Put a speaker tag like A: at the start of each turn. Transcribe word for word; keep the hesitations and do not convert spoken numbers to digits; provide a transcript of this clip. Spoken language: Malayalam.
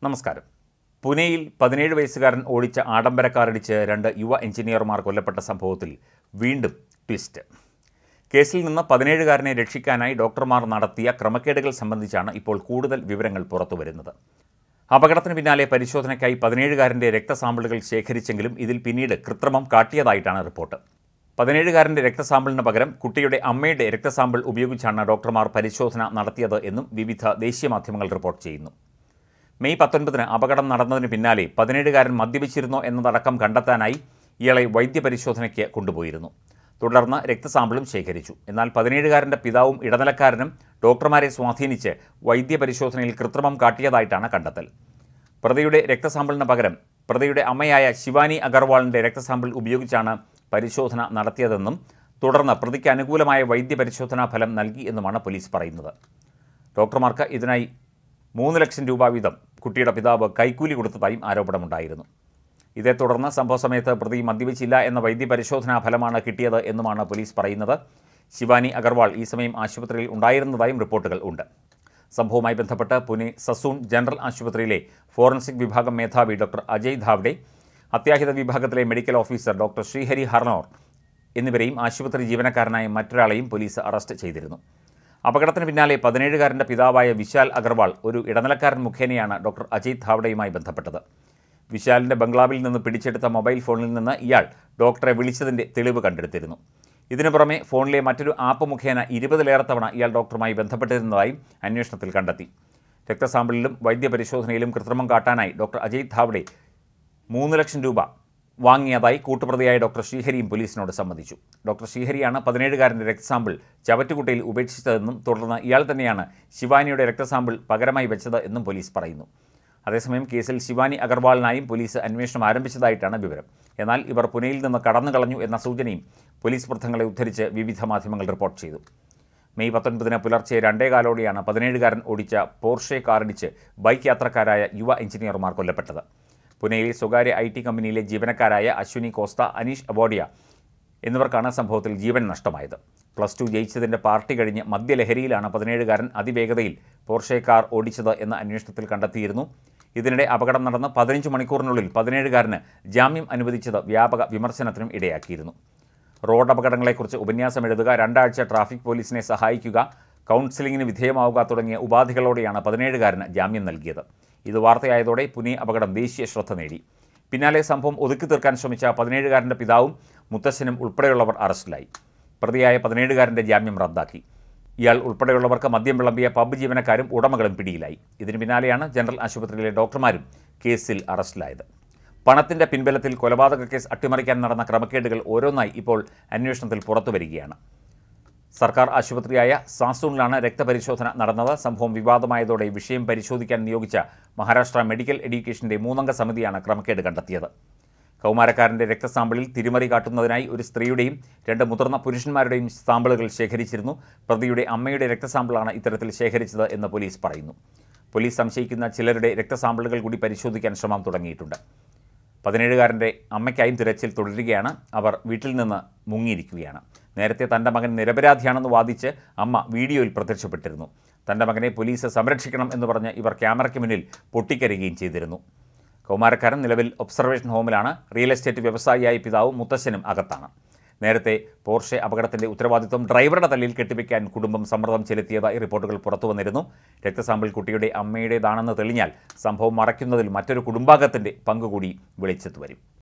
A: നമസ്കാരം. പൂനെയിൽ പതിനേഴ് വയസ്സുകാരൻ ഓടിച്ച ആഡംബര കാറിടിച്ച് രണ്ട് യുവ എഞ്ചിനീയർമാർ കൊല്ലപ്പെട്ട സംഭവത്തിൽ വീണ്ടും ട്വിസ്റ്റ്. കേസിൽ നിന്ന് പതിനേഴുകാരനെ രക്ഷിക്കാനായി ഡോക്ടർമാർ നടത്തിയ ക്രമക്കേടുകൾ സംബന്ധിച്ചാണ് ഇപ്പോൾ കൂടുതൽ വിവരങ്ങൾ പുറത്തുവരുന്നത്. അപകടത്തിന് പിന്നാലെ പരിശോധനയ്ക്കായി പതിനേഴുകാരൻ്റെ രക്തസാമ്പിളുകൾ ശേഖരിച്ചെങ്കിലും ഇതിൽ പിന്നീട് കൃത്രിമം കാട്ടിയതായിട്ടാണ് റിപ്പോർട്ട്. പതിനേഴുകാരൻ്റെ രക്തസാമ്പിളിന് പകരം കുട്ടിയുടെ അമ്മയുടെ രക്തസാമ്പിൾ ഉപയോഗിച്ചാണ് ഡോക്ടർമാർ പരിശോധന നടത്തിയത് എന്നും വിവിധ ദേശീയ മാധ്യമങ്ങൾ റിപ്പോർട്ട് ചെയ്യുന്നു. മെയ് പത്തൊൻപതിന് അപകടം നടന്നതിന് പിന്നാലെ പതിനേഴുകാരൻ മദ്യപിച്ചിരുന്നോ എന്നതടക്കം കണ്ടെത്താനായി ഇയാളെ വൈദ്യപരിശോധനയ്ക്ക് കൊണ്ടുപോയിരുന്നു. തുടർന്ന് രക്തസാമ്പിളും ശേഖരിച്ചു. എന്നാൽ പതിനേഴുകാരൻ്റെ പിതാവും ഇടനിലക്കാരനും ഡോക്ടർമാരെ സ്വാധീനിച്ച് വൈദ്യപരിശോധനയിൽ കൃത്രിമം കാട്ടിയതായിട്ടാണ് കണ്ടെത്തൽ. പ്രതിയുടെ രക്തസാമ്പിളിന് പകരം പ്രതിയുടെ അമ്മയായ ശിവാനി അഗർവാളിൻ്റെ രക്തസാമ്പിൾ ഉപയോഗിച്ചാണ് പരിശോധന നടത്തിയതെന്നും തുടർന്ന് പ്രതിക്ക് അനുകൂലമായ വൈദ്യപരിശോധനാ ഫലം നൽകി എന്നുമാണ് പോലീസ് പറയുന്നത്. ഡോക്ടർമാർക്ക് ഇതിനായി മൂന്ന് ലക്ഷം രൂപ വീതം കുട്ടിയുടെ പിതാവ് കൈക്കൂലി കൊടുത്തതായും ആരോപണമുണ്ടായിരുന്നു. ഇതേ തുടർന്ന് സംഭവ സമയത്ത് പ്രതി മദ്യപിച്ചില്ല എന്ന വൈദ്യപരിശോധനാ ഫലമാണ് കിട്ടിയത് എന്നുമാണ് പോലീസ് പറയുന്നത്. ശിവാനി അഗർവാൾ ഈ സമയം ആശുപത്രിയിൽ ഉണ്ടായിരുന്നതായും റിപ്പോർട്ടുകൾ ഉണ്ട്. സംഭവവുമായി ബന്ധപ്പെട്ട് പുനെ സസൂൺ ജനറൽ ആശുപത്രിയിലെ ഫോറൻസിക് വിഭാഗം മേധാവി ഡോക്ടർ അജയ് ധാവ്ഡെ, അത്യാഹിത വിഭാഗത്തിലെ medical officer doctor Shrihari Harnor എന്നിവരെയും ആശുപത്രി ജീവനക്കാരനായ മറ്റൊരാളെയും പോലീസ് അറസ്റ്റ് ചെയ്തിരുന്നു. അപകടത്തിന് പിന്നാലെ പതിനേഴുകാരൻ്റെ പിതാവായ വിശാൽ അഗർവാൾ ഒരു ഇടനിലക്കാരൻ മുഖേനയാണ് ഡോക്ടർ അജയ് ധാവ്ഡെയുമായി ബന്ധപ്പെട്ടത്. വിശാലിൻ്റെ ബംഗ്ലാവിൽ നിന്ന് പിടിച്ചെടുത്ത മൊബൈൽ ഫോണിൽ നിന്ന് ഇയാൾ ഡോക്ടറെ വിളിച്ചതിൻ്റെ തെളിവ് കണ്ടെടുത്തിരുന്നു. ഇതിനു പുറമെ ഫോണിലെ മറ്റൊരു ആപ്പ് മുഖേന ഇരുപതിലേറെ തവണ ഇയാൾ ഡോക്ടറുമായി ബന്ധപ്പെട്ടിരുന്നതായും അന്വേഷണത്തിൽ കണ്ടെത്തി. രക്തസാമ്പിളിലും വൈദ്യപരിശോധനയിലും കൃത്രിമം കാട്ടാനായി ഡോക്ടർ അജയ് ധാവ്ഡെ മൂന്ന് ലക്ഷം രൂപ വാങ്ങിയതായി കൂട്ടുപ്രതിയായ ഡോക്ടർ ശ്രീഹരിയും പോലീസിനോട് സമ്മതിച്ചു. ഡോക്ടർ ശ്രീഹരിയാണ് പതിനേഴുകാരൻ്റെ രക്തസാമ്പിൾ ചവറ്റുകുട്ടയിൽ ഉപേക്ഷിച്ചതെന്നും തുടർന്ന് ഇയാൾ തന്നെയാണ് ശിവാനിയുടെ രക്തസാമ്പിൾ പകരമായി വെച്ചത് എന്നും പോലീസ് പറയുന്നു. അതേസമയം കേസിൽ ശിവാനി അഗർവാളിനായും പോലീസ് അന്വേഷണം ആരംഭിച്ചതായിട്ടാണ് വിവരം. എന്നാൽ ഇവർ പുനെയിൽ നിന്ന് കടന്നു കളഞ്ഞു എന്ന സൂചനയും പോലീസ് വൃത്തങ്ങളെ ഉദ്ധരിച്ച് വിവിധ മാധ്യമങ്ങൾ റിപ്പോർട്ട് ചെയ്തു. മെയ് പത്തൊൻപതിന് പുലർച്ചെ രണ്ടേകാലോടെയാണ് പതിനേഴുകാരൻ ഓടിച്ച പോർഷെ കാറിടിച്ച് ബൈക്ക് യാത്രക്കാരായ യുവ എഞ്ചിനീയർമാർ കൊല്ലപ്പെട്ടത്. പുനെയിലെ സ്വകാര്യ ഐ ടി കമ്പനിയിലെ ജീവനക്കാരായ അശ്വിനി കോസ്ത, അനീഷ് അബോഡിയ എന്നിവർക്കാണ് സംഭവത്തിൽ ജീവൻ നഷ്ടമായത്. പ്ലസ് ടു ജയിച്ചതിൻ്റെ പാർട്ടി കഴിഞ്ഞ് മദ്യലഹരിയിലാണ് പതിനേഴുകാരൻ അതിവേഗതയിൽ പോർഷെ കാർ ഓടിച്ചത് എന്ന അന്വേഷണത്തിൽ കണ്ടെത്തിയിരുന്നു. ഇതിനിടെ അപകടം നടന്ന് പതിനഞ്ച് മണിക്കൂറിനുള്ളിൽ പതിനേഴുകാരന് ജാമ്യം അനുവദിച്ചത് വ്യാപക വിമർശനത്തിനും ഇടയാക്കിയിരുന്നു. റോഡ് അപകടങ്ങളെക്കുറിച്ച് ഉപന്യാസം എഴുതുക, രണ്ടാഴ്ച ട്രാഫിക് പോലീസിനെ സഹായിക്കുക, കൗൺസിലിങ്ങിന് വിധേയമാവുക തുടങ്ങിയ ഉപാധികളോടെയാണ് പതിനേഴുകാരന് ജാമ്യം നൽകിയത്. ഇത് വാർത്തയായതോടെ പുനെ അപകടം ദേശീയ ശ്രദ്ധ നേടി. പിന്നാലെ സംഭവം ഒതുക്കി തീർക്കാൻ ശ്രമിച്ച പതിനേഴുകാരൻ്റെ പിതാവും മുത്തശ്ശനും ഉൾപ്പെടെയുള്ളവർ അറസ്റ്റിലായി. പ്രതിയായ പതിനേഴുകാരൻ്റെ ജാമ്യം റദ്ദാക്കി. ഇയാൾ ഉൾപ്പെടെയുള്ളവർക്ക് മദ്യം വിളമ്പിയ പബ് ജീവനക്കാരും ഉടമകളും പിടിയിലായി. ഇതിന് പിന്നാലെയാണ് ജനറൽ ആശുപത്രിയിലെ ഡോക്ടർമാരും കേസിൽ അറസ്റ്റിലായത്. പണത്തിൻ്റെ പിൻബലത്തിൽ കൊലപാതക കേസ് അട്ടിമറിക്കാൻ നടന്ന ക്രമക്കേടുകൾ ഓരോന്നായി ഇപ്പോൾ അന്വേഷണത്തിൽ പുറത്തുവരികയാണ്. സർക്കാർ ആശുപത്രിയായ സാസൂണിലാണ് രക്തപരിശോധന നടന്നത്. സംഭവം വിവാദമായതോടെ വിഷയം പരിശോധിക്കാൻ നിയോഗിച്ച മഹാരാഷ്ട്ര മെഡിക്കൽ എഡ്യൂക്കേഷൻ്റെ മൂന്നംഗ സമിതിയാണ് ക്രമക്കേട് കണ്ടെത്തിയത്. കൗമാരക്കാരൻ്റെ രക്തസാമ്പിളിൽ തിരിമറി കാട്ടുന്നതിനായി ഒരു സ്ത്രീയുടെയും രണ്ട് മുതിർന്ന പുരുഷന്മാരുടെയും സാമ്പിളുകൾ ശേഖരിച്ചിരുന്നു. പ്രതിയുടെ അമ്മയുടെ രക്തസാമ്പിളാണ് ഇത്തരത്തിൽ ശേഖരിച്ചത് എന്ന് പോലീസ് പറയുന്നു. പോലീസ് സംശയിക്കുന്ന ചിലരുടെ രക്തസാമ്പിളുകൾ കൂടി പരിശോധിക്കാൻ ശ്രമം തുടങ്ങിയിട്ടുണ്ട്. പതിനേഴുകാരൻ്റെ അമ്മയ്ക്കായും തിരച്ചിൽ തുടരുകയാണ്. അവർ വീട്ടിൽ നിന്ന് മുങ്ങിയിരിക്കുകയാണ്. നേരത്തെ തൻ്റെ മകൻ നിരപരാധിയാണെന്ന് വാദിച്ച് അമ്മ വീഡിയോയിൽ പ്രത്യക്ഷപ്പെട്ടിരുന്നു. തൻ്റെ മകനെ പോലീസ് സംരക്ഷിക്കണം എന്ന് പറഞ്ഞ് ഇവർ ക്യാമറയ്ക്ക് മുന്നിൽ പൊട്ടിക്കരയുകയും ചെയ്തിരുന്നു. കൗമാരക്കാരൻ നിലവിൽ ഒബ്സർവേഷൻ ഹോമിലാണ്. റിയൽ എസ്റ്റേറ്റ് വ്യവസായിയായ പിതാവും മുത്തശ്ശനും അകത്താണ്. നേരത്തെ പോർഷെ അപകടത്തിൻ്റെ ഉത്തരവാദിത്വം ഡ്രൈവറുടെ തലയിൽ കെട്ടിവെക്കാൻ കുടുംബം സമ്മർദ്ദം ചെലുത്തിയതായി റിപ്പോർട്ടുകൾ പുറത്തു വന്നിരുന്നു. രക്തസാമ്പിൾ കുട്ടിയുടെ അമ്മയുടേതാണെന്ന് തെളിഞ്ഞാൽ സംഭവം മറയ്ക്കുന്നതിൽ മറ്റൊരു കുടുംബാംഗത്തിൻ്റെ പങ്കുകൂടി വെളിച്ചത്ത് വരും.